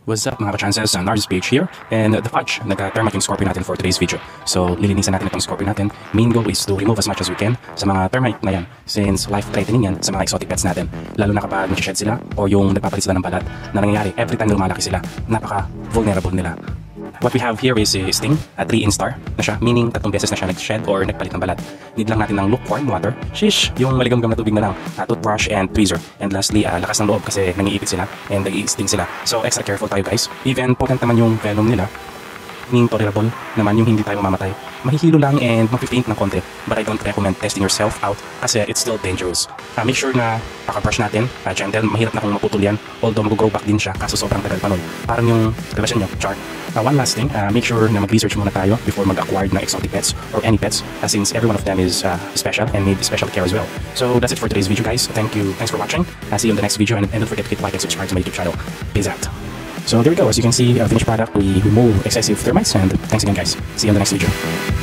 What's up mga ka-chances, Narz-Ph here, and the fudge, nag-termite yung scorpion natin for today's video. So lilinisan natin itong scorpion natin. Main goal is to remove as much as we can sa mga termite na yan, since life-threatening yan sa mga exotic pets natin. Lalo na kapag nag-shed sila o yung nagpapalit sila ng balat na nangyayari every time na lumalaki sila, napaka-vulnerable nila. What we have here is a sting, a 3 instar na siya, meaning 3 beses na siya nag-shed or nagpalit ng balat. Need lang natin ng lukewarm water, shish, yung maligamgam na tubig na lang, toothbrush and tweezer. And lastly, lakas ng loob kasi nangiipit sila and nag-i-sting sila. So extra careful tayo guys. Even potent naman yung venom nila, meaning tolerable naman yung hindi tayo mamamatay. Mahihilo lang and mag-faint ng konti, but I don't recommend testing yourself out kasi it's still dangerous. Make sure na paka-brush natin, gentle, mahirap na kung maputol yan, although mag-grow back din siya kaso sobrang tagal pa nun. Parang yung relasyon nyo, char. One last thing, make sure na mag-research muna tayo before mag-acquire ng exotic pets or any pets since every one of them is special and need special care as well. So that's it for today's video guys. Thanks for watching. See you in the next video and don't forget to hit like and subscribe to my YouTube channel. Peace out. So there we go, as you can see, finished product, we remove excessive termites and thanks again guys. See you in the next video.